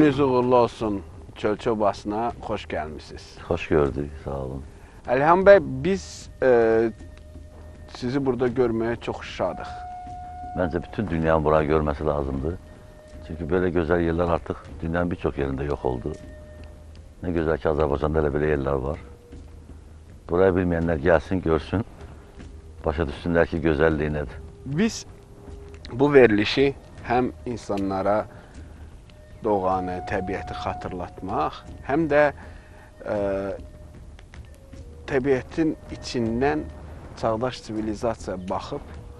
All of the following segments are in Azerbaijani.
Gününüz uğurlu olsun. Çölçü Obasına hoş gelmişsiniz. Hoş gördük, sağ olun. Elhan Bey, biz sizi burada görmeye çok şadıq. Bence bütün dünyanın burayı görmesi lazımdı. Çünkü böyle güzel yerler artık dünyanın birçok yerinde yok oldu. Ne güzel ki Azerbaycan'da da böyle yerler var. Burayı bilmeyenler gelsin, görsün. Başa düşsünler ki güzelliği nedir. Biz bu verilişi hem insanlara doğanı, təbiəti xatırlatmaq, həm də təbiətin içindən çağdaş sivilizasiya baxıb,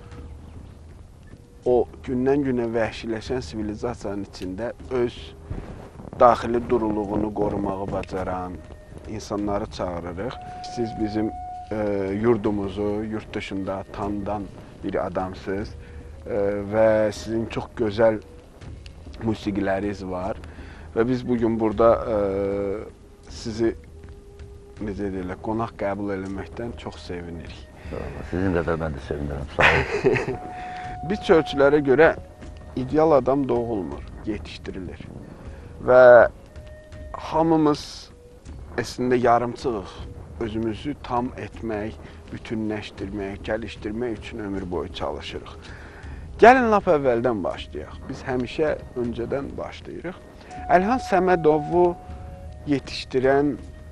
o gündən-günə vəhşiləşən sivilizasiyanın içində öz daxili duruluğunu qorumağı bacaran insanları çağırırıq. Siz bizim yurdumuzu yurt dışında tanıdan bir adamsınız və sizin çox gözəl musiqiləriniz var və biz bugün burada sizi necə deyirlər, qonaq qəbul eləməkdən çox sevinirik. Sizin qədər mən də sevinirəm, sağ olun. Biz çölçülərə görə ideal adam doğulmur, yetişdirilir və hamımız əslində yarımçıq, özümüzü tam etmək, bütünləşdirmək, gəlişdirmək üçün ömür boyu çalışırıq. Gəlin lap əvvəldən başlayaq. Biz həmişə öncədən başlayırıq. Əlhan Səmədovu yetişdirən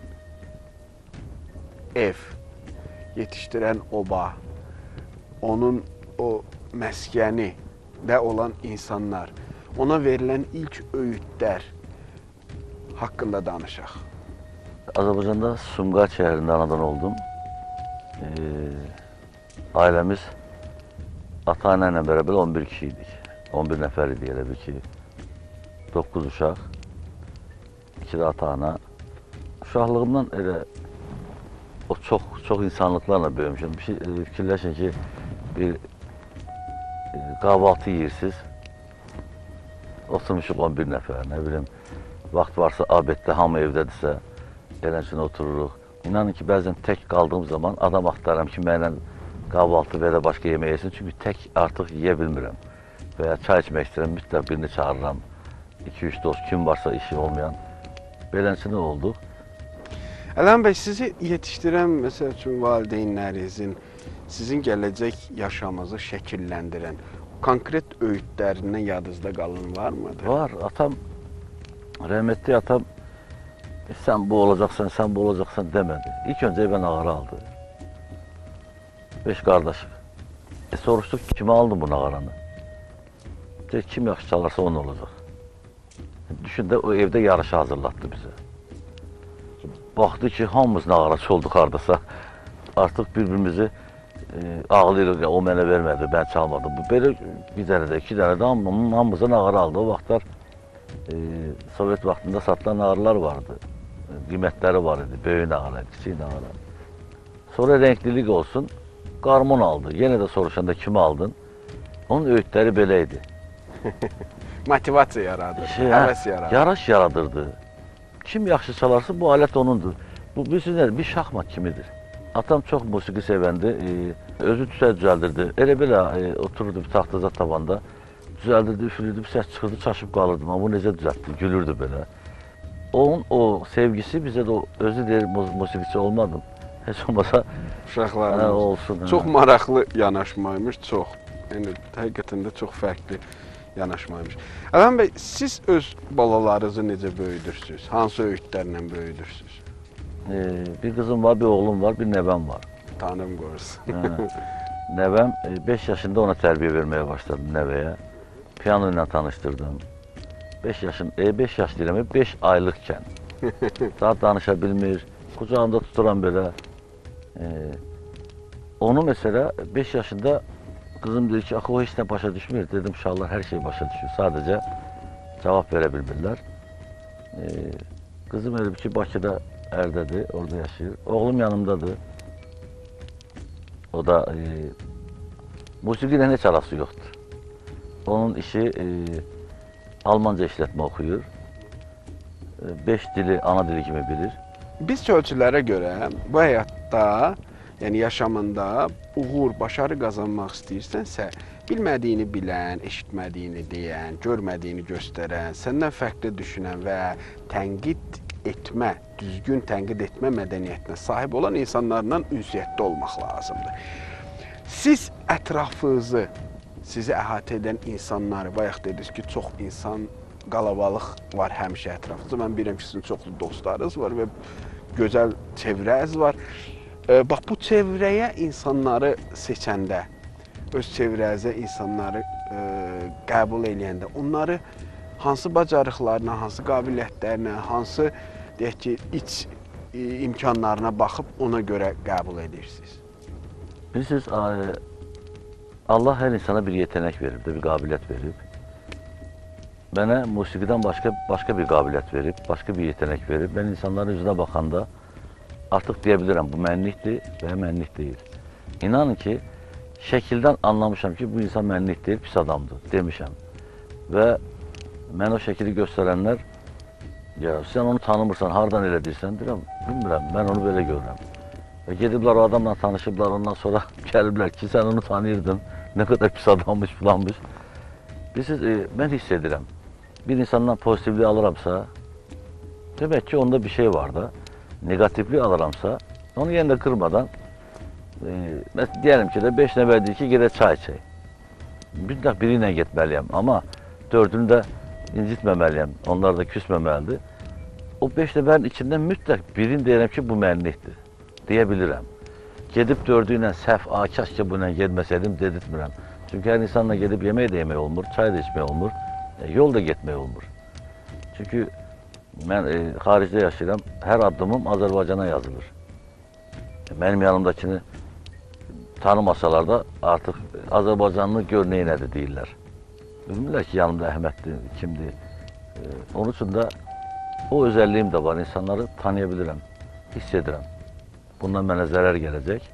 ev, yetişdirən oba, onun o məskəni də olan insanlar, ona verilən ilk öğütlər haqqında danışaq. Azerbaycan'da Sumqayıt şehrinde anadan oldum. Ailemiz ata-anayla beraber 11 kişiydik. 11 nəfər idi elə bir ki. 9 uşaq, 2 də ata-ana. Uşaqlığımdan elə o çox insanlıqlarla böyümüşəm. Fikirləşin ki, bir kahvaltı yeyirsiniz. Oturmuşuq 11 nəfər, nə bilim, vaxt varsa abeddə hamı evdədirsə, eləncə otururuq. İnanın ki, bəzən tək qaldığım zaman adam axtarıram ki, mənlə kahvaltı və ya başqa yemək yesin. Çünki tək artıq yeyə bilmirəm. Və ya çay içmək istəyirəm, mütləq birini çağırıram. 2-3 dost, kim varsa işi olmayan. Beləncə olduq. Əlhan bəy, sizi yetişdirən, məsəl üçün, valideynlərinizin, sizin gələcək yaşamınızı şəkilləndirən konkret öğütlərindən yadınızda qalan var mıdır? Var. Atam, rəhmətli atam, sən bu olacaqsan demədi. İlk öncə evə nağara aldı. 5 qardaşıq. Soruşduq ki, kimə aldın bu nağaranı? Deyək, kim yaxşı çalarsa onun olacaq. Düşün də, o evdə yarışı hazırlatdı bizə. Baxdı ki, hamımız nağaraçı olduq haradasa. Artıq bir-birimizi ağlayırıq, o mənə vermədi, mən çalmadım. Belə bir dənə də, 2 dənə də hamımıza nağara aldı. O vaxtlar Sovet vaxtında satılan nağaralar vardı. Qiymətləri var idi, böyük nağara, kiçik nağara. Sonra renklilik olsun, qarmon aldı. Yenə də soruşanda kimi aldın? Onun öğütləri belə idi. Motivasiya yaradır, həvəs yaradır. Yaraş yaradırdı. Kim yaxşı çalarsa bu alət onundur. Bu bilirsiniz, bir şahmat kimidir. Atam çox musiqi sevəndi, özü düzəldirdi. Elə belə otururdu bir taxtaza tavanda, düzəldirdi, üfürürdü, bir səs çıxırdı, çaşıb qalırdım. Amma bu necə düzəltdi, gülürdü belə. Onun o sevgisi bizə də özü deyir, musiqiçi olmadım. Heç olmasa uşaqlarımız olsun. Çox maraqlı yanaşmaymış, çox. Yəni, həqiqətən də çox fərqli yanaşmaymış. Əlhan bəy, siz öz balalarınızı necə böyüdürsünüz? Hansı öğütlərlə böyüdürsünüz? Bir qızım var, bir oğlum var, bir nəvəm var. Tanrım qorusun. Nəvəm 5 yaşında ona tərbiyə verməyə başladım nəvəyə. Piyano ilə tanışdırdım. 5 yaş deyirəm, 5 aylıqkən. Daha danışa bilmir, qucağımda tuturam belə. Onu məsələ 5 yaşında qızım deyir ki, o heç nə başa düşmür. Dedim, uşaqlar hər şey başa düşür, sadəcə cavab verə bilmirlər. Qızım elə ki, Bakıda Ərdədir, orada yaşayır. Oğlum yanımdadır. O da musiqi ilə heç arası yoxdur. Onun işi Almanca işlətmə oxuyur. 5 dili ana dili kimi bilir. Biz çölçülərə görə bu həyatda, yəni yaşamında uğur, başarı qazanmaq istəyirsənsə, bilmədiyini bilən, eşitmədiyini deyən, görmədiyini göstərən, səndən fərqli düşünən və tənqid etmə, düzgün tənqid etmə mədəniyyətinə sahib olan insanlarla ünsiyyətdə olmaq lazımdır. Siz ətrafınızı, sizi əhatə edən insanları, bayaq dediniz ki, çox insan, qalabalıq var həmişə ətrafınızda. Mən bilirəm ki, sizin çoxlu dostlarınız var və gözəl çevrəniz var. Bax, bu çevrəyə insanları seçəndə, öz çevrənizə insanları qəbul eləyəndə, onları hansı bacarıqlarına, hansı qabiliyyətlərinə, hansı, deyək ki, iç imkanlarına baxıb ona görə qəbul edirsiniz? Bilirsiniz, Allah hər insana bir yetenek verib, bir qabiliyyət verib. Mənə musiqidən başqa bir qabiliyyət verib, başqa bir yetenek verib. Mən insanların üzünə baxanda artıq deyə bilirəm, bu mənlikdir və ya mənlik deyil. İnanın ki, şəkildən anlamışam ki, bu insan mənlik deyil, pis adamdır, demişəm. Və mən o şəkili göstərənlər, ya sən onu tanımırsan, hardan elə deyirsən, deyirəm, bilmirəm, mən onu belə görürəm. Və gediblər o adamla tanışıblar, ondan sonra gəliblər ki, sən onu tanıyırdın, nə qədər pis adammış, filanmış. Bilirsiniz, mən hiss edirəm, bir insandan pozitivliyi alıramsa, demək ki, onda bir şey var da, negatifliyi alıramsa, onu yenə də qırmadan, deyəlim ki, 5 nəvədir ki, gedək çay içək. Mütləq biri ilə getməliyəm, amma 4-ünü də incitməməliyəm, onlar da küsməməlidir. O 5 nəvərin içindən mütləq birini deyirəm ki, bu mənlikdir, deyə bilirəm. Gedib 4-ü ilə səhv, kaşki bu ilə gedməsəydim, dedirtmirəm. Çünki hər insanla gedib yemək də yemək olmur, çay da içmək olmur, yol da getmək olmur. Çünki mən xaricdə yaşayıram, hər addımım Azərbaycana yazılır. Mənim yanımdakini tanımasalar da artıq Azərbaycanlı gör neynədir deyirlər. Bilmirlər ki, yanımda Əhməddir, kimdir. Onun üçün də o özəlliyim də var, insanları tanıya bilirəm, hiss edirəm. Bundan mənə zərər gələcək.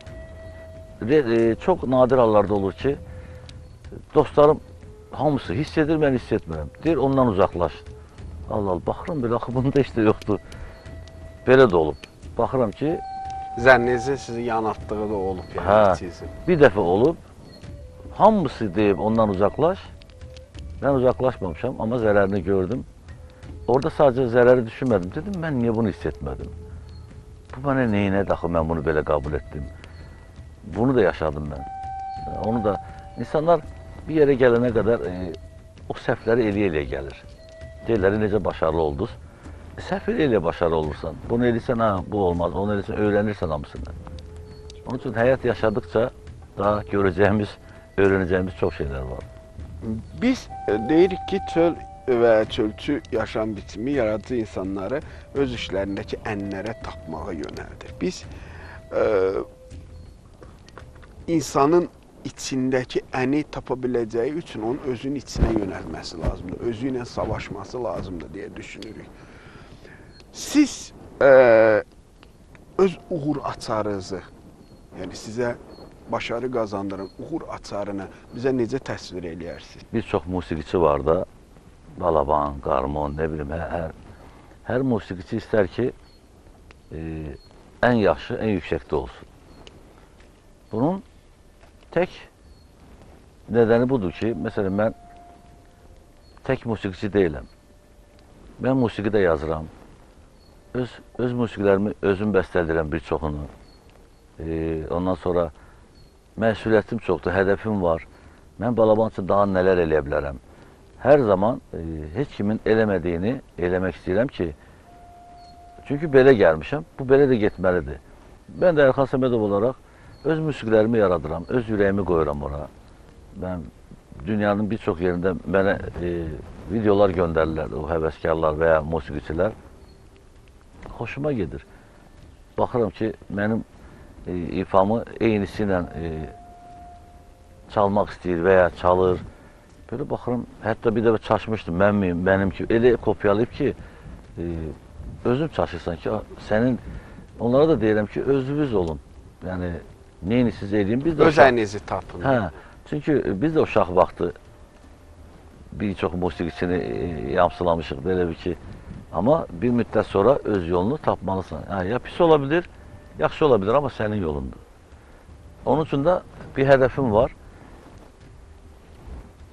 Çox nadir hallarda olur ki, dostlarım hamısı hiss edir, mən hiss etmirəm. Deyir, ondan uzaqlaş. Allah Allah, baxıram belə, axı bunda heç də yoxdur. Belə də olub. Baxıram ki, zənninizin sizi yanatdığı da olub, yəni. Bir dəfə olub, hamısı deyib ondan uzaqlaş. Mən uzaqlaşmamışam, amma zərərini gördüm. Orada sadəcə zərəri düşünmədim. Dedim, mən niyə bunu hiss etmədim? Bu mənə neynədir, axı mən bunu belə qəbul etdim. Bunu da yaşadım mən. Onu da, insanlar bir yerə gələnə qədər o səhvləri eləyə gəlir. Deyirlər, necə başarılı oldunuz? Səhv elə başarılı olursan. Bunu eləyirsən, bu olmaz. Onu eləyirsən, öyrənirsən hamısını. Onun üçün həyat yaşadıkça daha görəcəyimiz, öyrənəcəyimiz çox şeylər var. Biz deyirik ki, çöl və çölçü yaşam biçimi yaradıcı insanları öz işlərindəki ənlərə tapmağa yönəldir. Biz insanın içindəki əni tapa biləcəyi üçün onun özünün içinə yönəlməsi lazımdır, özü ilə savaşması lazımdır deyə düşünürük. Siz öz uğur açarınızı, yəni sizə başarı qazandıran uğur açarını bizə necə təsvir eləyərsiniz? Bir çox musiqiçi var da, balaban, qarmon, nə bilim, hər musiqiçi istər ki, ən yaxşı, ən yüksəkdə olsun. Bunun tək nədəni budur ki, məsələn, mən tək musiqiçi deyiləm. Mən musiqi də yazıram. Öz musiqilərimi özüm bəstələyirəm bir çoxunu. Ondan sonra məsuliyyətim çoxdur, hədəfim var. Mən balaban üçün daha nələr eləyə bilərəm. Hər zaman heç kimin eləmədiyini eləmək istəyirəm ki, çünki belə gəlmişəm, bu belə də getməlidir. Mən də Ərxan Səmədov olaraq öz musiqilərimi yaradıram, öz ürəyimi qoyuram ora. Mən dünyanın bir çox yerində mənə videolar göndərirlər, o həvəskarlar və ya musiqiçilər. Xoşuma gedir. Baxıram ki, mənim ifamı eynisi ilə çalmaq istəyir və ya çalır. Belə baxıram, hətta bir dəfə çaşmışdım, mənim ki, elə kopyalayıb ki, özüm çaşırsan ki, sənin, onlara da deyirəm ki, özünüz olun. Yəni, neyini siz eləyin, biz də öz əyinizi tapın. Çünki biz də uşaq vaxtı bir çox musiqiçini yamsılamışıq, belə bir ki, amma bir müddət sonra öz yolunu tapmalısan. Ya pis ola bilir, yaxşı ola bilir, amma sənin yolundur. Onun üçün də bir hədəfim var.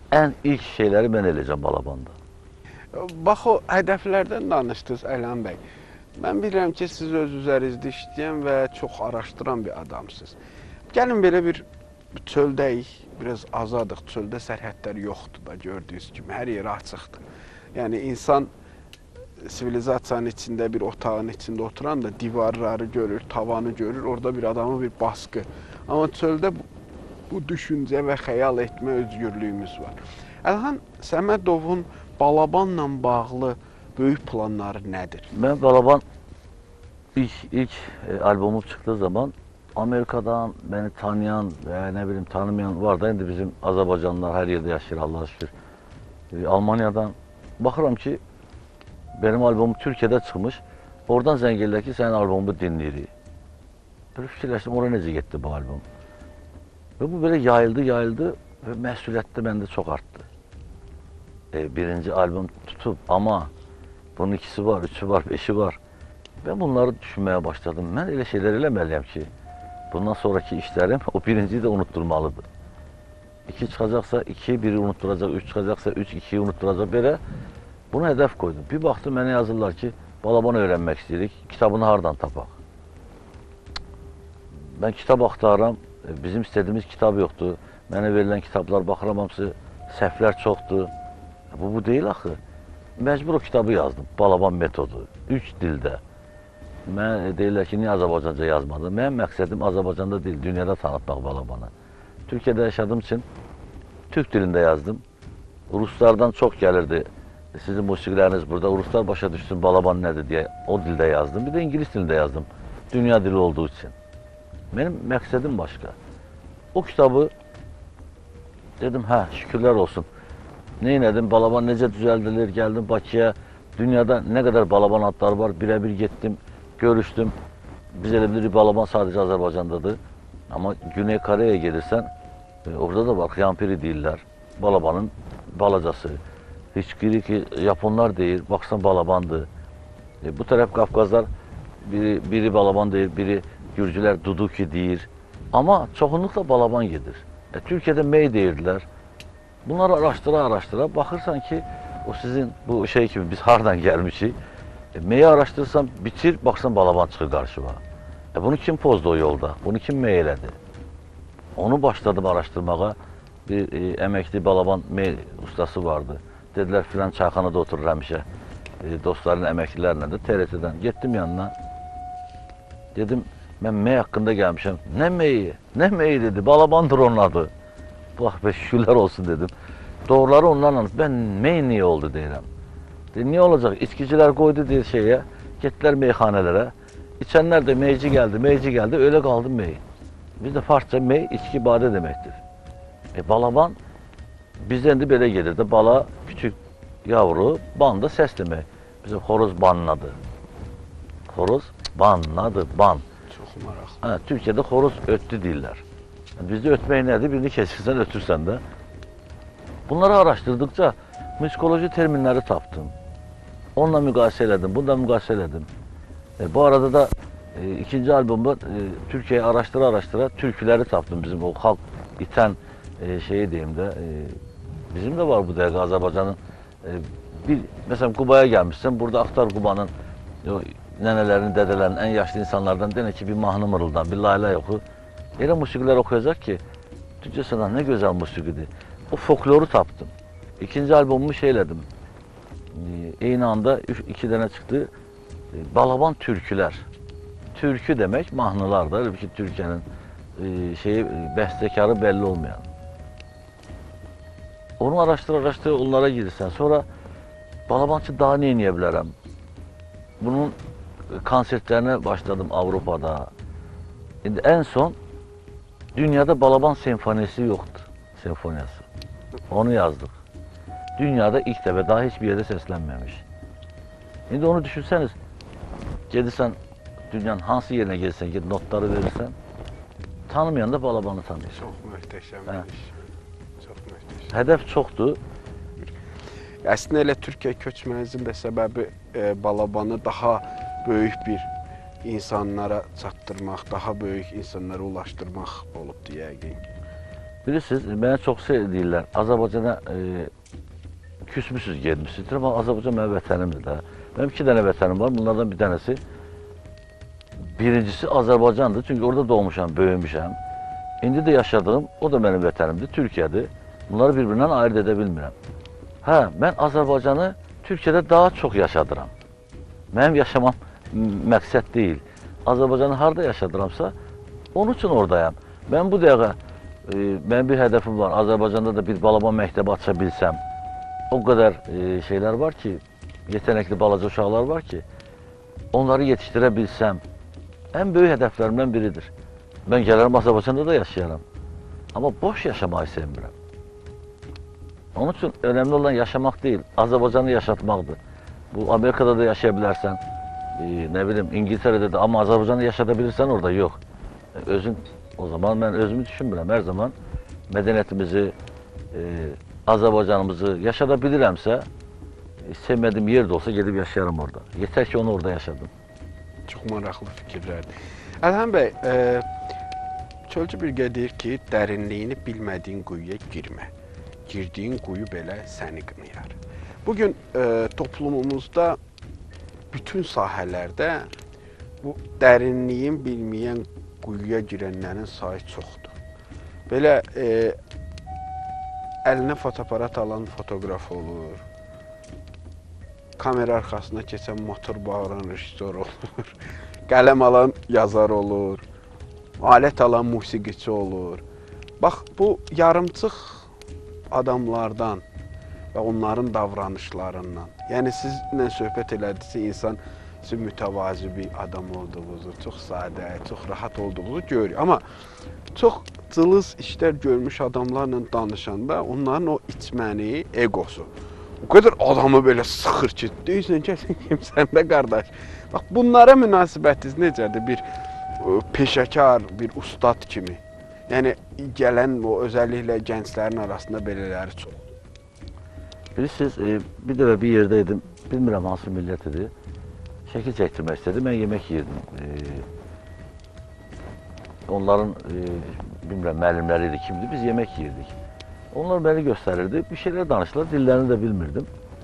ən ilk şeyləri mən eləyəcəm Balabanda. Bax o hədəflərdən danışdınız Əlhan bəy. Mən bilirəm ki, siz öz üzərinizdə işləyən və çox araşdıran bir adamsınız. Gəlin belə bir çöldəyik, biraz azadıq. Çöldə sərhədlər yoxdur da gördüyünüz kimi, hər yer açıqdır. Yəni insan sivilizasiyanın içində bir otağın içində oturan da divarları görür, tavanı görür, orada bir adamın bir baskı. Amma çöldə bu düşüncə və xəyal etmə özgürlüyümüz var. Əlhan Səmədovun Balabanla bağlı böyük planları nədir? Mən Balaban ilk albomum çıxdığı zaman Amerikadan beni tanıyan və nə bilim tanımayan var da indi bizim Azərbaycanlılar hər yerdə yaşayır Allah'a şükür. Almaniyadan baxıram ki benim albomum Türkiye'de çıxmış. Oradan zəng edirlər ki sənin albomumu dinləyirik. Böyle fikirləşdim oraya necə getdi bu albom. Və bu belə yayıldı və məsuliyyət də məndə çox artdı. Birinci albüm tutub ama bunun ikisi var, üçü var, beşi var. Ben bunları düşünmeye başladım. Ben öyle şeyler eləməliyəm ki, bundan sonraki işlerim o birinciyi de unutturmalıdır. İki çıxacaqsa iki, biri unutturacaq, üç çıxacaqsa üç, ikiyi unutturacaq. Belə buna hedef koydum. Bir baxdım mənə yazırlar ki, Balabanı öyrənmək istəyirik, kitabını hardan tapaq? Ben kitab axtarıram, bizim istədiyimiz kitab yoxdur. Mənə verilən kitablar baxıram, hamısı səhvlər çoxdur. Bu deyil axı. Məcbur o kitabı yazdım, Balaban metodu, 3 dildə. Mən deyirlər ki, niyə Azərbaycanca yazmadım? Mənim məqsədim Azərbaycanda deyil, dünyada tanıtmaq Balabanı. Türkiyədə yaşadığım için Türk dilində yazdım. Ruslardan çox gəlirdi. Sizin musiqiləriniz burada, Ruslar başa düşsün Balaban nədir deyə o dildə yazdım. Bir də İngilis dilində yazdım, dünya dili olduğu için. Benim məqsədim başqa. O kitabı dedim, hə, şükürlər olsun. Neylədim, Balaban necə düzəldilir, gəldim Bakıya. Dünyada nə qədər Balaban adları var, birə-bir getdim, görüşdüm. Biz elə bilirik, Balaban sadəcə Azərbaycandadır. Amma Güney Koreya gelirsən, orada da var, Xyampiri deyirlər. Balabanın balacası. Heç biri ki, Japonlar deyir, baxsan Balabandır. Bu tərəf Qafqazlar, biri Balaban deyir, biri Gürcülər Duduki deyir. Amma çoxunluqla Balaban gedir. Türkiyədə Mey deyirdilər. Bunları araştıra, baxırsan ki, o sizin bu şey kimi biz hardan gəlmişik. Meyi araştırırsan, bitir, baxsan Balaban çıxır qarşıma. Bunu kim pozdu o yolda? Bunu kim mey elədi? Onu başladım araştırmağa. Bir əməkli Balaban mey ustası vardı. Dedilər filan çayxanada oturur həmişə. Dostların əməklilərlə də TRT-dən. Getdim yanına. Dedim, mən mey haqqında gəlmişəm. Nə meyi? Nə meyi dedi? Balabandır onun adı. Bax be şükürlər olsun dedim. Doğruları onlarla, ben mey niye oldu deyirəm. Niye olacaq? İçkiciler koydu diye şeye, getdilər meyxanələrə. İçənlər də meyci geldi, öyle qaldı mey. Bizdə farsça mey, içki badə deməkdir. Balaban, bizdə indi belə gedir də, bala, küçük yavru, ban da səs demək. Bizim xoruz banladı. Xoruz banladı, ban. Çox maraqlı. Türkiyədə xoruz ötdü deyirlər. Bizdə ötmək nədir? Birini keçirsən, ötürsən də. Bunları araştırdıkça müzikoloji terminləri tapdım. Onunla müqayisə elədim, bununla müqayisə elədim. Bu arada da ikinci albomda Türkiye'yi araştıra türküləri tapdım. Bizim o xalq itən şeyi deyim də. Bizim də var bu dəqiqə Azərbaycanın. Məsələn, Qubaya gəlmişsən, burada axtar Qubanın nənələrin, dədələrin, ən yaşlı insanlardan denə ki, bir mahnı mırıldan, bir layla oxu. Elə musiqilər oxuyacaq ki, Türkçə nə gözəl musiqidir. O folkloru tapdım. İkinci albomumu şey elədim. Eyni anda 2 dənə çıxdı. Balaban türkülər. Türkü demək mahnılardır. Halbuki Türkiyənin bəstəkarı belli olmayan. Onu araştıra onlara girirsən. Sonra Balabançı daha nə eləyə bilərəm? Bunun konsertlərinə başladım Avropada. İndi en son dünyada Balaban senfonisi yoktu. Senfoniyası. Onu yazdık. Dünyada ilk defa daha hiçbir yerde seslenmemiş. Şimdi onu düşünseniz, gelirsen dünyanın hansı yerine gelirsen, git notları verirsen, tanımayan da Balabanı tanıyor. Çox möhtəşəm iş. Çox möhtəşəm. Hədəf çoxdur. Əslində elə Türkiyə köçmənizin də səbəbi Balabanı daha böyük bir insanlara çatdırmaq, daha böyük insanlara ulaşdırmaq olubdu yəqin. Bilirsiniz, mənə çox şey deyirlər, Azərbaycana küsmüsüz, gedmişsiniz. Amma Azərbaycan mənim vətənimdir də. Mənim 2 dənə vətənim var, bunlardan bir dənəsi. Birincisi Azərbaycandır, çünki orada doğmuşam, böyümüşəm. İndi də yaşadığım, o da mənim vətənimdir, Türkiyədir. Bunları bir-birindən ayırt edə bilmirəm. Hə, mən Azərbaycanı Türkiyədə daha çox yaşadıram. Mənim yaşamam məqsəd deyil. Azərbaycanı harada yaşadıramsa, onun üçün oradayam. Mən bu dəqiqə, mənim bir hədəfim var, Azərbaycanda da bir balaban məktəbi aça bilsəm. O qədər şeylər var ki, yetenekli balaca uşaqlar var ki, onları yetişdirə bilsəm, ən böyük hədəflərimdən biridir. Mən gələrəm Azərbaycanda da yaşayaram. Amma boş yaşamayı sevmirəm. Onun üçün önemli olan yaşamaq deyil, Azərbaycanı yaşatmaqdır. Bu Amerikada da yaşaya bilərsən, nə bilim İngiltərədə də, amma Azərbaycanı yaşada bilirsən orada yox. Özün, o zaman mən özümü düşünmürəm. Hər zaman mədəniyyətimizi, Azərbaycanımızı yaşada bilirəmsə, sevmədiyim yer də olsa gedib yaşayaram orada. Yetər ki onu orada yaşadım. Çox maraqlı fikirlərdir. Əlhəm bəy, Çölçü Bilge deyir ki, dərinliyini bilmədiyin quyuya girmə. Girdiyin quyu belə səni qınayar. Bugün toplumumuzda bütün sahələrdə bu dərinliyin bilməyən quyuya girənlərin sayı çoxdur. Belə əlinə fotoaparat alan fotoqraf olur, kamera arxasına keçən motor bağıran rejissor olur, qələm alan yazar olur, alət alan musiqiçi olur. Bax, bu yarımçıq adamlardan və onların davranışlarından, yəni sizlə söhbət elədikcə insan sizin mütəvazi bir adam olduğunuzu, çox sadə, çox rahat olduğunuzu görür. Amma çox cılız işlər görmüş adamlarla danışanda onların o içməni, egosu o qədər adamı belə sıxır ki, deyirsən ki, kimsən də qardaş. Bax, bunlara münasibətiniz necədir? Bir peşəkar, bir ustad kimi. Yəni, gələn o özəlliklə gənclərin arasında belələri çox. Bilirsiniz, bir dəfə bir yerdə idim, bilmirəm hansı millət idi. Şəkil çəkdirmək istədi, mən yemək yirdim. Onların, bilmirəm, müəllimləri idi, kimdir, biz yemək yirdik. Onlar məni göstərirdi, bir şeylər danışdılar, dillerini də bilmirdim.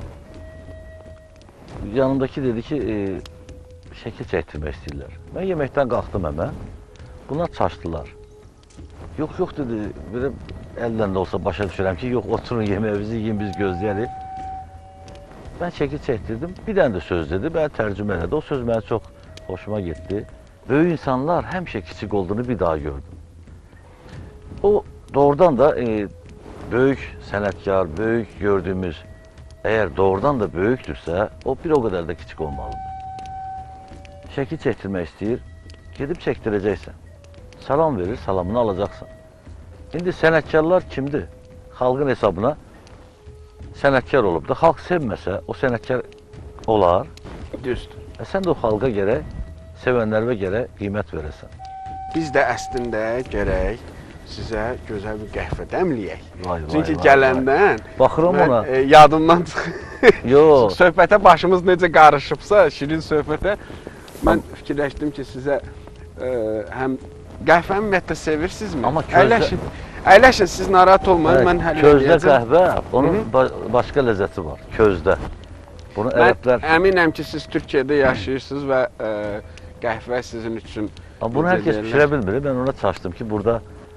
Yanımdakı dedi ki, şəkil çəkdirmək istəyirlər. Mən yeməkdən qalxdım həmən, bunlar çaşdılar. Yox, yox dedi, belə əldən də olsa başa düşürəm ki, yox, oturun yeməyimizi yiyin, biz gözləyərik. Mən şəkil çəkdirdim, bir dənə də söz dedi, mən tərcümə elədi. O söz mənə çox hoşuma getdi. Böyük insanlar həmişə kiçik olduğunu bir daha gördüm. O doğrudan da böyük sənətkar, böyük gördüyümüz, əgər doğrudan da böyükdürsə, o bir o qədər də kiçik olmalıdır. Şəkil çəkdirmək istəyir, gedib çəkdirəcəksən. Salam verir, salamını alacaqsan. İndi sənətkarlar kimdir? Xalqın hesabına sənətkar olub da, xalq sevməsə, o sənətkar olar. Düzdür. Sən də o xalqa gərək, sevənlərə gərək qiymət verəsən. Biz də əslində gərək sizə gözəl bir qəhvə dəmləyək. Çünki vay, gələndən baxıram ona. Yadımdan çıxır. Yox. Söhbətə başımız necə qarışıbsa, şirin söhbətə, mən fikirləşdim ki, sizə həm qəhvəni ümumiyyətlə sevirsinizmi? Amma közdə... Əyləşin, siz narahat olmayın, mən həll edəcəm. Közdə qəhvə, onun başqa ləzzəti var, közdə. Bunu ərəblər... Mən əminəm ki, siz Türkiyədə yaşayırsınız və qəhvə sizin üçün... Bunu hər kəs pişirə bilmir, mən ona çalışdım ki, burada...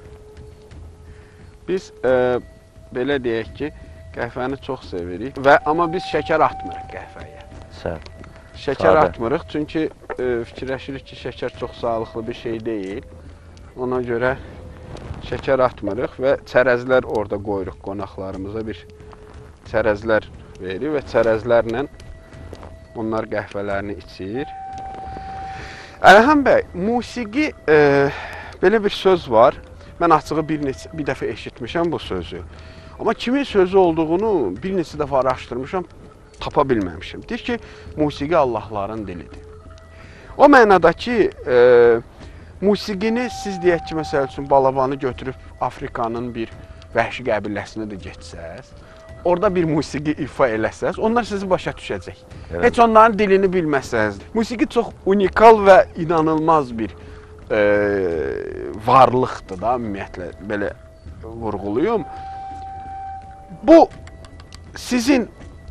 Biz belə deyək ki, qəhvəni çox sevirik, amma biz şəkər atmırıq qəhvəyə. Sərt. Şəkər atmırıq, çünki fikirləşirik ki, şəkər çox sağlıqlı bir şey deyil. Ona görə şəkər atmırıq və çərəzlər orada qoyuruq qonaqlarımıza, bir çərəzlər verir və çərəzlərlə onlar qəhvələrini içir. Əlhəm bəy, musiqi, belə bir söz var. Mən açığı bir dəfə eşitmişəm bu sözü. Amma kimin sözü olduğunu bir neçə dəfə araşdırmışam, tapa bilməmişim. Deyir ki, musiqi Allahların dilidir. O mənada ki, musiqini siz deyək ki, məsəl üçün, balabanı götürüb Afrikanın bir vəhşi qəbiləsinə də geçsəz, orada bir musiqi ifa eləsəz, onlar sizi başa düşəcək. Evet. Heç onların dilini bilməsəz. Musiqi çox unikal və inanılmaz bir varlıqdır da, ümumiyyətlə, belə vurğuluyum. Bu sizin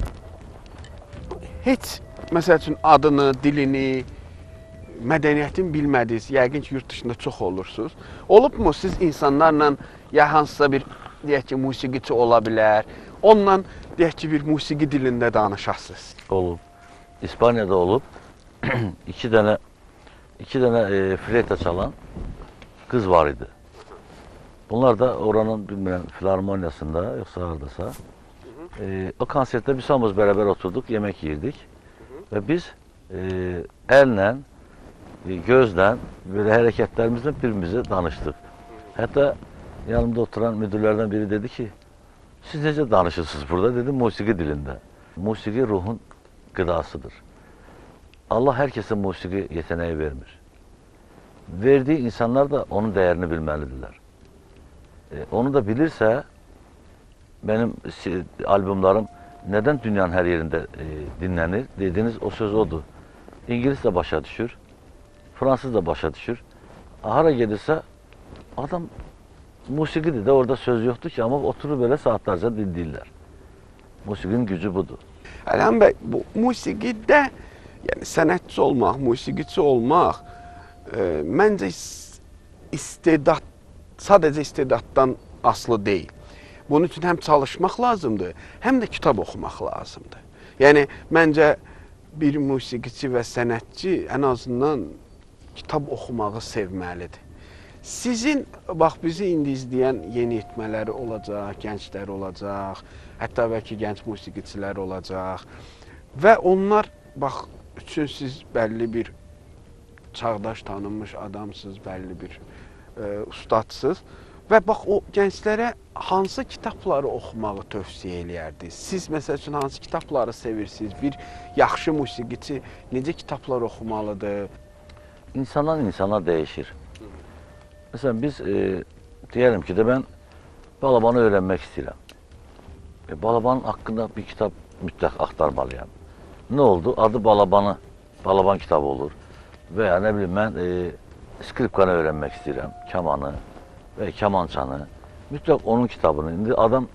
heç məsəl üçün adını, dilini, mədəniyyətini bilmədiniz, yəqin ki, yurt dışında çox olursunuz. Olubmu siz insanlarla ya hansısa bir, deyək ki, musiqiçi ola bilər, onunla, deyək ki, bir musiqi dilində danışasınız? Olub. İspaniyada olub. iki dənə fleyta çalan qız var idi. Bunlar da oranın, bilmirəm, filarmoniyasında, yoxsa haradasa. O konsertdə biz hamımız bərabər oturduq, yemək yiyirdik. Və biz əllə, gözlə, böyle hərəkətlərimizlə birimizə danışdıq. Hətta yanımda oturan müdürlərdən biri dedi ki, siz necə danışırsınız burada? Dedim, musiqi dilində. Musiqi ruhun qıdasıdır. Allah hər kəsə musiqi yeteneği vermir. Verdiği insanlar da onun dəyərini bilməlidirlər. Onu da bilirsə, benim albümlerim neden dünyanın her yerinde dinlenir? Dediğiniz o söz odur. İngiliz de başa düşür, Fransız da başa düşür. Hara gelirse adam musiqidir de orada söz yoktur ki ama oturur böyle saatlerce dinləyirlər. Musiqinin gücü budur. Əlhəm bəy, bu musiqidə, yəni sənətçi olmaq, musiqiçi olmaq məncə sadəcə istedaddan asılı deyil. Bunun üçün həm çalışmaq lazımdır, həm də kitab oxumaq lazımdır. Yəni, məncə bir musiqiçi və sənətçi ən azından kitab oxumağı sevməlidir. Sizin, bax, bizi indi izləyən yeni etmələri olacaq, gənclər olacaq, hətta bəlkə gənc musiqiçilər olacaq və onlar, bax, üçün siz bəlli bir çağdaş tanınmış adamsınız, bəlli bir ustadsınız. Və bax, o gənclərə hansı kitabları oxumağı tövsiyə eləyərdiniz? Siz, məsəl üçün, hansı kitabları sevirsiniz? Bir yaxşı musiqiçi necə kitablar oxumalıdır? İnsandan insana dəyişir. Məsələn, biz deyəlim ki, mən Balabanı öyrənmək istəyirəm. Balabanın haqqında bir kitab mütləq axtarmalıyam. Nə oldu? Adı Balaban kitabı olur. Və ya nə bilim, mən skripkanı öyrənmək istəyirəm, kamanı və kamançanı. Mütləq onun kitabını. İndi adam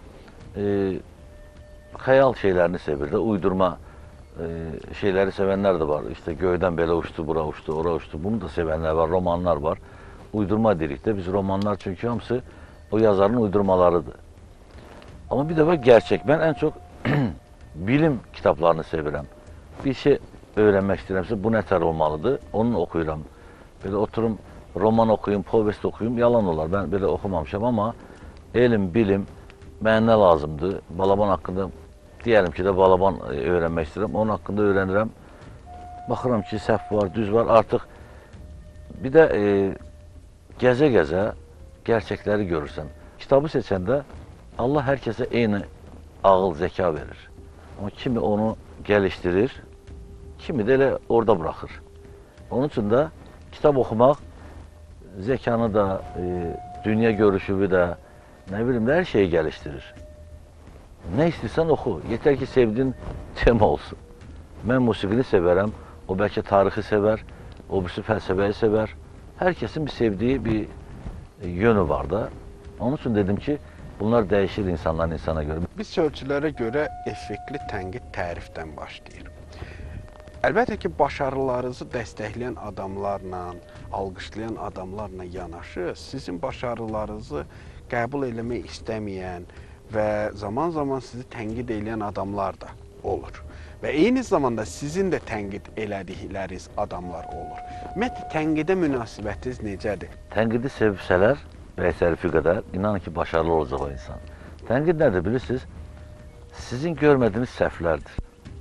xəyal şeylərini sevir də, uydurma şeyləri sevənlər də var. İşte göydən belə uçdu, bura uçdu, ora uçdu. Bunu da sevənlər var, romanlar var. Uydurma dedik də, biz romanlar çünkü hamısı o yazarın uydurmalarıdır. Ama bir de var gerçek. Ben en çok bilim kitaplarını sevirəm. Bir şey öğrenmek istəyirəmsə, bu nətər olmalıdır, onu oxuyuram. Böyle oturum, roman oxuyum, povest oxuyum, yalan olar. Ben böyle oxumamışam ama elm, bilim mənə nə lazımdır? Balaban haqqında, deyəlim ki də Balaban öğrenmek istəyirəm, onun haqqında öğrenirəm. Baxıram ki, səhv var, düz var. Artıq bir də gəzə-gəzə gerçekleri görürsən. Kitabı seçəndə Allah hər kəsə eyni ağıl, zeka verir. Ama kimi onu geliştirir, kimi de elə orada bırakır. Onun için de kitap okumak zekanı da, dünya görüşümü de, ne bileyim de her şeyi geliştirir. Ne istiyorsan oku, yeter ki sevdiğin tema olsun. Ben musiqini severəm, o belki tarihi sever, o birisi felsefeyi sever. Herkesin bir sevdiği bir yönü var da. Onun için dedim ki, bunlar değişir insandan insana göre. Biz sözçülərə görə effektli tənqid tərifdən başlayır. Əlbəttə ki, başarılarınızı dəstəkləyən adamlarla, alqışlayan adamlarla yanaşı, sizin başarılarınızı qəbul eləmək istəməyən və zaman-zaman sizi tənqid edən adamlar da olur. Və eyni zamanda sizin də tənqid elədikləriniz adamlar olur. Ümumiyyətlə, tənqidə münasibətiniz necədir? Tənqidi sevsələr, Rəis qədər, inanın ki, başarılı olacaq o insan. Tənqid nədir bilirsiniz? Sizin görmədiyiniz səhvlərdir.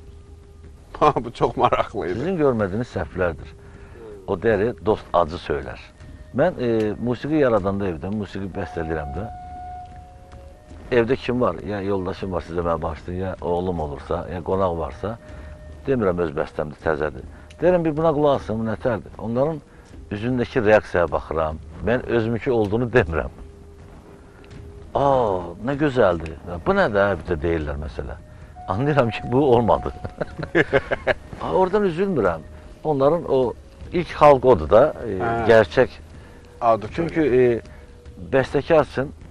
Bu çox maraqlıydı. Sizin görmədiyiniz səhvlərdir. O dəri dost acı söylər. Mən musiqi yaradanda evdə, musiqi bəstələyirəm də. Evdə kim var? Ya yoldaşım var, sizə mənə bağışlayın, ya oğlum olursa, ya qonaq varsa, demirəm öz bəstəmdir, təzədir. Deyirəm, bir buna qulaq asın, bu nətərdir? Onların üzündəki reaksiyaya baxıram. Ben özümünki olduğunu demirəm. Aa, ne güzeldi. Bu ne de bir de deyirlər mesela. Anlayıram ki, bu olmadı. Oradan üzülmürəm. Onların o ilk halk odur da, gerçek. Adı çünkü bəstəkar üçün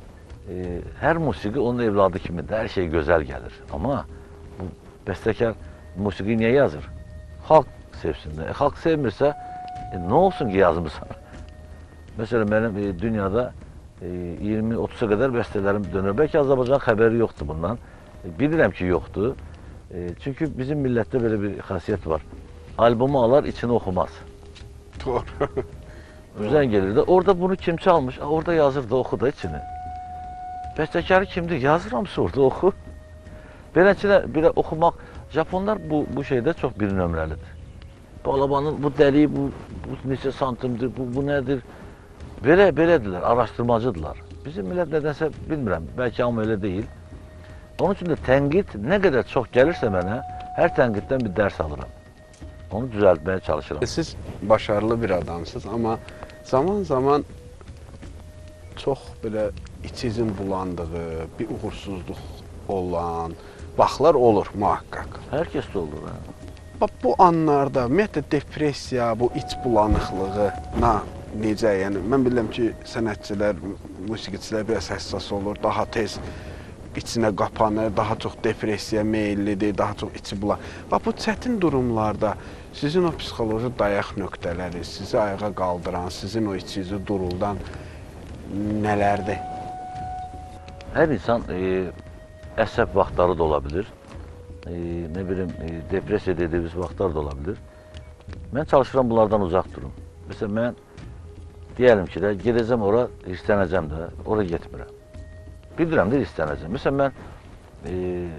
Hər musiqi onun evladı kimidir, hər şey gözəl gəlir. Amma bu bəstəkar musiqi niyə yazır? Xalq sevsin də. Xalq sevmirsə, nə olsun ki yazmısan? Məsələn, mənim dünyada 20-30-a qədər bəstələrim dönür. Bəlkə Azərbaycan xəbəri yoxdur bundan. Bilirəm ki, yoxdur. Çünki bizim millətdə belə bir xasiyyət var. Albomu alar, içini oxumaz. Doğru. Üzən gelir də, orada bunu kim çalmış? Orada yazır da, oxu da içini. Bəstəkarı kimdir? Yazır hamısı orada, oxu. Beləçinə, belə oxumaq, Japonlar bu şeydə çox bir nömrəlidir. Balabanın bu dəliyi, bu neçə santimdir, bu nədir? Belədirlər, araşdırmacıdırlar. Bizim millət nədənsə bilmirəm, bəlkə amma elə deyil. Onun üçün də tənqid nə qədər çox gəlirsə mənə, hər tənqiddən bir dərs alıram. Onu düzəltməyə çalışıram. Siz başarılı bir adamsınız, amma zaman çox belə içinizin bulandığı, bir uğursuzluq olan vaxtlar olur mühaqqaq. Hər kəs də olur. Bax, bu anlarda ümumiyyətlə depressiya, bu iç bulanıqlığına necə, yəni mən bilirəm ki, sənətçilər, musiqiçilər biraz həssas olur, daha tez içinə qapanır, daha çox depressiya meyillidir, daha çox içi bulan. Bax, bu çətin durumlarda sizin o psixoloji dayaq nöqtələri, sizi ayağa qaldıran, sizin o içinizi duruldan nələrdir? Hər insan əsəb vaxtları da ola bilir. Nə bilim, depressiya dediyimiz vaxtlar da ola bilir. Mən çalışıram bunlardan uzaq durum. Məsələn, mən deyəlim ki, gedəcəm ora, hirslənəcəm də, ora getmirəm. Bildirəm də hirslənəcəm. Məsələn, mən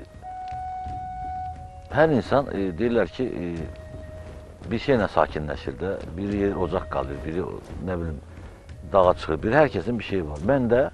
hər insan deyirlər ki, bir şeylə sakinləşir də, biri yer ocaq qalır, biri nə bilim, dağa çıxır, hər kəsin bir şeyi var. Mən də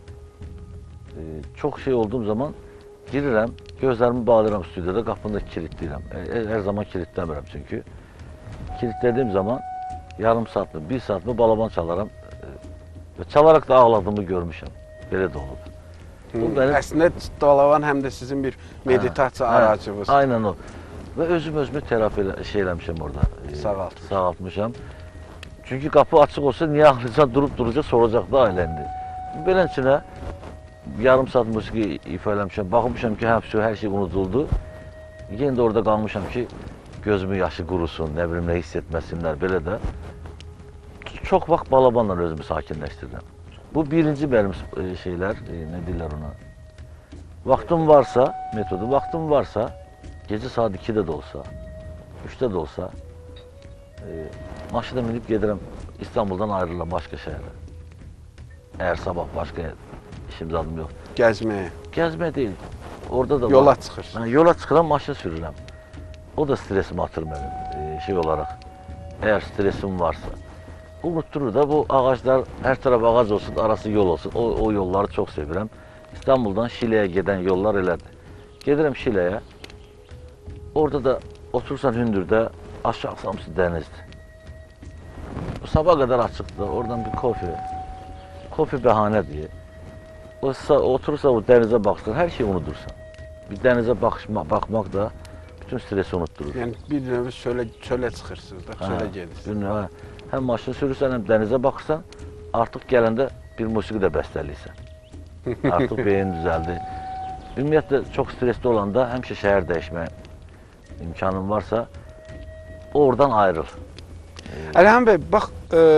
çox şey olduğum zaman girirəm, gözlərimi bağlayıram stüdyoda, qapını da kilitləyirəm. Hər zaman kilitləmirəm çünki. Kilitlədiyim zaman yarım saatlı, bir saatlı balaban çalaram və çalaraq da ağladığımı görmüşəm. Belə də olub. Əslində balaban həm də sizin bir meditasiya aracınız. Aynen o. Və özümü terapi eləmişəm orada. Sağaltmışam. Çünki qapı açıq olsa niyə ağlayacaq, durub duracaq, soracaq da ailəndi. Beləncə yarım saat musiqi ifa eləmişəm, baxmışam ki, hər şey unuduldu. Yenə də orada qalmışam ki, gözümün yaşı qurusun, nə bilim, nə hiss etməsinlər, belə də. Çox vaxt balabanla özümü sakinləşdirirəm. Bu birinci mənim şeylər, nə deyirlər ona? Vaxtım varsa, metodu, vaxtım varsa, gecə saat 2-də də olsa, 3-də də olsa, maşına minib gedirəm, İstanbuldan ayrılırım başqa şəhərə. Əgər sabah başqa işim zadım yox. Gəzməyə? Gəzmək deyil. Orada da yola çıxırsın? Yola çıxıram, maşın sürürəm. O da stresimi atır mənim şey olaraq. Əgər stresim varsa. Unutturur da bu ağaclar, hər tərəf ağac olsun, arası yol olsun. O yolları çox sevirəm. İstanbuldan Şiləyə gedən yollar elədir. Gedirəm Şiləyə. Orada da oturursan hündürdə, aşağı hamısı dənizdir. Sabah qədər açıqdır, oradan bir kofe. Kofe bəhanədir. Oturursa o dənizə baxsan, hər şeyi unudursan. Bir dənizə baxmaq da bütün stresi unutturur. Yəni bir növ çölə çıxırsınız da, çölə gedirsiniz. Həm maşın sürürsən, həm dənizə baxırsan, artıq gələndə bir musiqi də bəstələyirsən. Artıq beyin düzəldi. Ümumiyyətlə, çox stresli olanda həmişə şəhər dəyişmək imkanın varsa, oradan ayrıl. Əlhəm bəy, bax,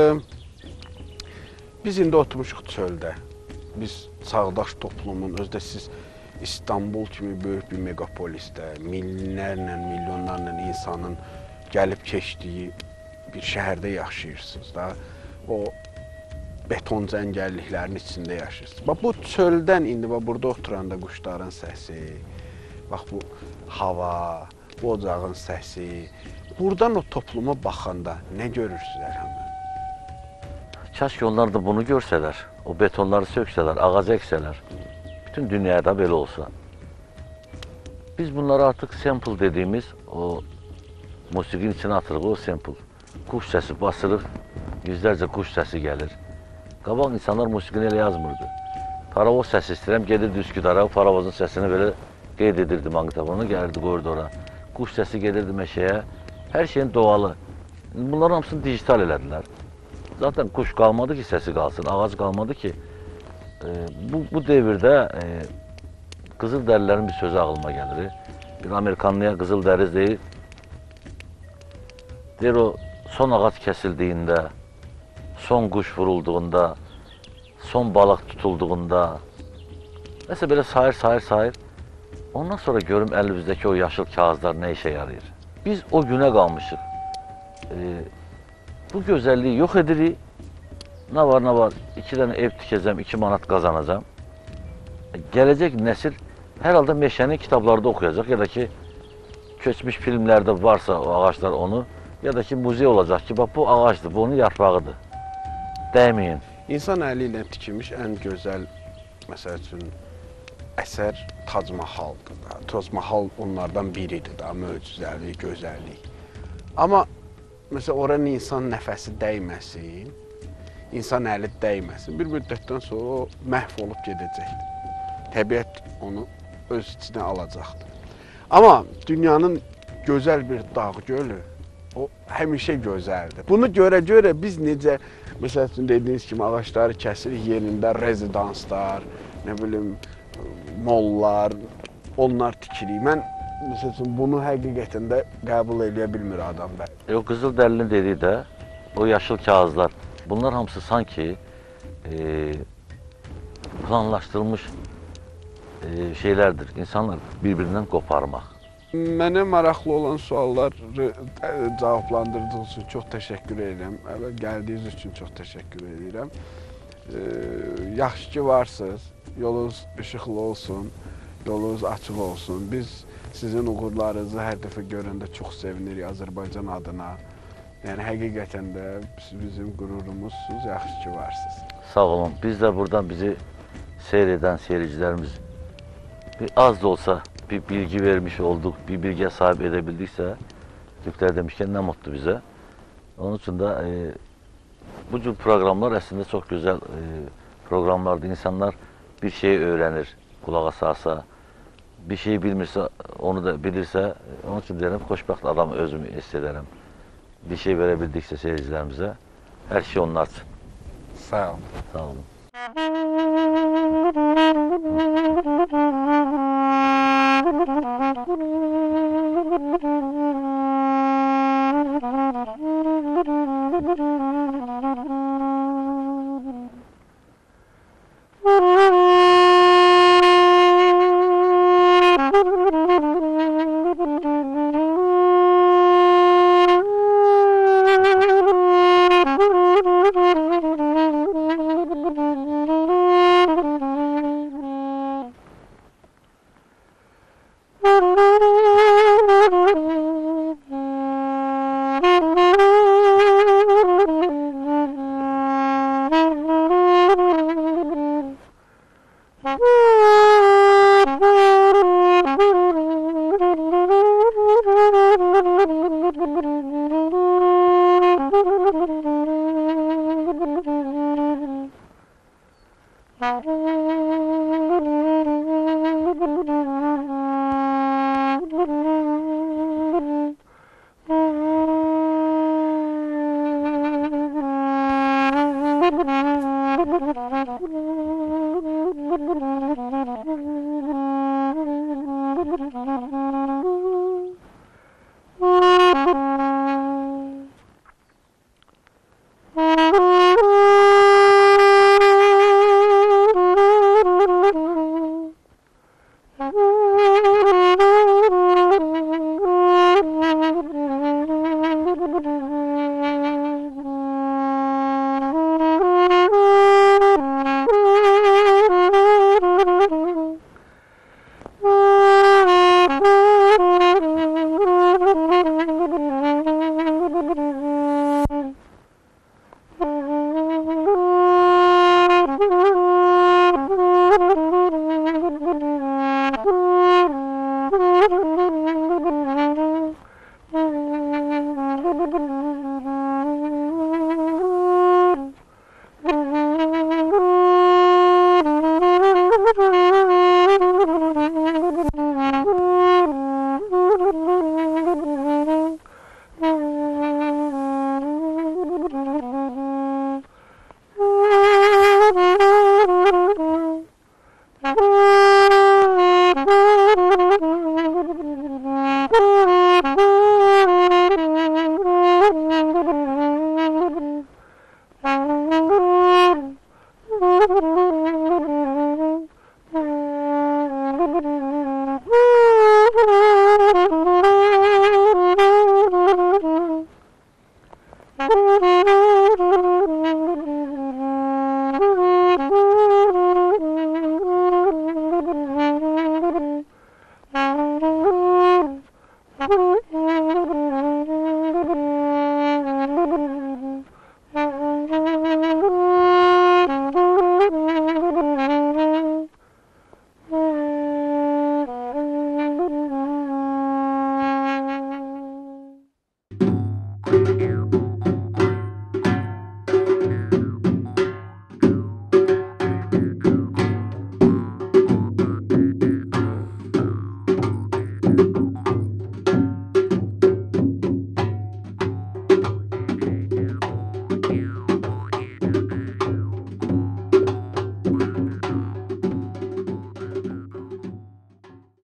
biz indi oturmuşuq çöldə. Biz çağdaş toplumun, özdə siz İstanbul kimi böyük bir megapolisdə, minlərlə, milyonlarla insanın gəlib keçdiyi bir şəhərdə yaşayırsınız da. O beton cəngəlliklərin içində yaşayırsınız. Bax, bu çöldən indi, burada oturanda quşların səsi, bax bu hava, bu ocağın səsi, buradan o topluma baxanda nə görürsünüz Əlhəm bəy? Kaş ki onlar da bunu görsələr, o betonları söksələr, ağac əksələr, bütün dünyada belə olsa. Biz bunları artıq sample dediyimiz, o musiqinin içine atırıq, o sample. Kuş səsi basırıq, yüzlərcə kuş səsi gəlir. Qabaq insanlar musiqini elə yazmırdı. Paravoz səsi istəyirəm, gedirdi Üsküdara, paravozun səsini belə qeyd edirdi maqnitofonu, gəlirdi, qoyurdu ora. Kuş səsi gedirdi meşəyə, hər şeyin doğalı. Bunların hamısını dijital elədilər. Zaten kuş qalmadı ki, səsi qalsın, ağac qalmadı ki, Bu devirdə Qızıldərililərin bir sözü ağlıma gəlir. Bir Amerikanlıya Qızıldəri deyir. Deyir o son ağac kəsildiyində, son quş vurulduğunda, son balıq tutulduğunda, nəsə belə sayır. Ondan sonra görüm əlimizdəki o yaşıl kağızlar nə işə yarayır. Biz o günə qalmışıq. Bu gözəlliyi yox edirik. Nə var, 2 dənə ev tikəcəm, 2 manat qazanacam. Gələcək nəsil hər halda meşəni kitablarda oxuyacaq, ya da ki, keçmiş filmlərdə varsa o ağaçlar onu, ya da ki, muzey olacaq ki, bax, bu ağacdır, bu onun yarpağıdır. Dəyməyin. İnsan əli ilə tikilmiş ən gözəl, məsəl üçün, əsər Tac Mahaldır da. Tac Mahal onlardan biridir da, möcüzəli, gözəllik. Amma, məsələn, oranın insan nəfəsi dəyməsin, insan əli dəyməsin, bir müddətdən sonra o məhv olub gedəcəkdir. Təbiət onu öz içinə alacaqdır. Amma dünyanın gözəl bir dağ gölü, o həmişə gözəldir. Bunu görə biz necə, məsəl üçün dediyiniz kimi ağaçları kəsirik, yerində rezidanslar, nə bilim, mollar, onlar tikirik. Mən, məsəl üçün, bunu həqiqətən də qəbul edə bilmir adam. O Qızıldərilinin dediyi də, o yaşıl kağızlar, bunlar hamısı sanki planlaşdırılmış şeylərdir. İnsanlar bir-birindən qoparmaq. Mənə maraqlı olan sualları cavablandırdığınız üçün çox təşəkkür edirəm. Gəldiyiniz üçün çox təşəkkür edirəm. Yaxşı ki varsınız. Yolunuz işıqlı olsun, yolunuz açıq olsun. Biz sizin uğurlarınızı hər dəfə görəndə çox sevinirik Azərbaycan adına. Yəni, həqiqətən də bizim qürurumuzsunuz, yaxşı ki varsınız. Sağ olun. Biz də buradan bizi seyr edən seyircilərimiz az da olsa bir bilgi vermiş olduq, bir bilgiyə sahib edə bildiksə, Türklər demişkən nə mutlu bizə. Onun üçün də bu cür proqramlar əslində çox gözəl proqramlardır. İnsanlar bir şey öyrənir, qulaq asarsa, bir şey bilmirsə, onu da bilirsə, onun üçün deyirəm, xoşbəxt adam özümü hiss edərəm. Bir şey verə bildiksə seyircilərimizə, hər şey onlar üçün. Sağ olun. Sağ olun. Thank you.